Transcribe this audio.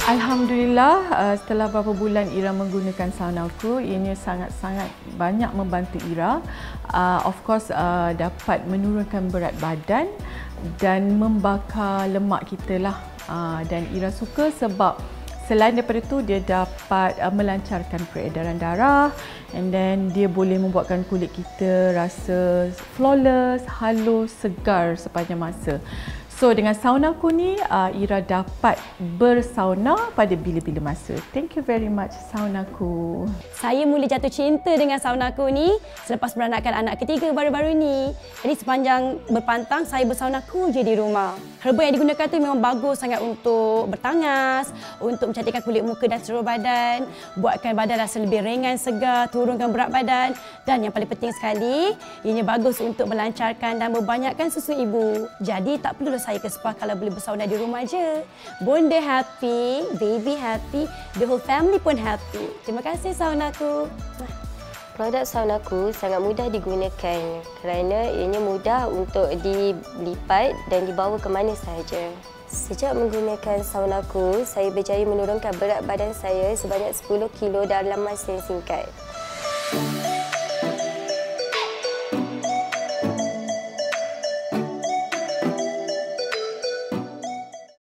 Alhamdulillah, setelah beberapa bulan Ira menggunakan saunaku, ianya sangat-sangat banyak membantu Ira. Of course, dapat menurunkan berat badan dan membakar lemak kita lah. Dan Ira suka sebab selain daripada itu, dia dapat melancarkan peredaran darah, and then dia boleh membuatkan kulit kita rasa flawless, halus, segar sepanjang masa. So dengan saunaku ni, Ira dapat bersauna pada bila-bila masa. Thank you very much saunaku. Saya mula jatuh cinta dengan saunaku ni selepas beranakkan anak ketiga baru-baru ni. Jadi sepanjang berpantang saya bersaunaku je di rumah. Herba yang digunakan tu memang bagus sangat untuk bertangas, untuk mencantikkan kulit muka dan seluruh badan, buatkan badan rasa lebih ringan, segar, turunkan berat badan, dan yang paling penting sekali, ianya bagus untuk melancarkan dan membanyakkan susu ibu. Jadi tak perlu saya ke spa kalau boleh bersauna di rumah je. Bonda happy, baby happy, the whole family pun happy. Terima kasih saunaku. Produk saunaku sangat mudah digunakan kerana ianya mudah untuk dilipat dan dibawa ke mana sahaja. Sejak menggunakan saunaku, saya berjaya menurunkan berat badan saya sebanyak 10 kilo dalam masa yang singkat.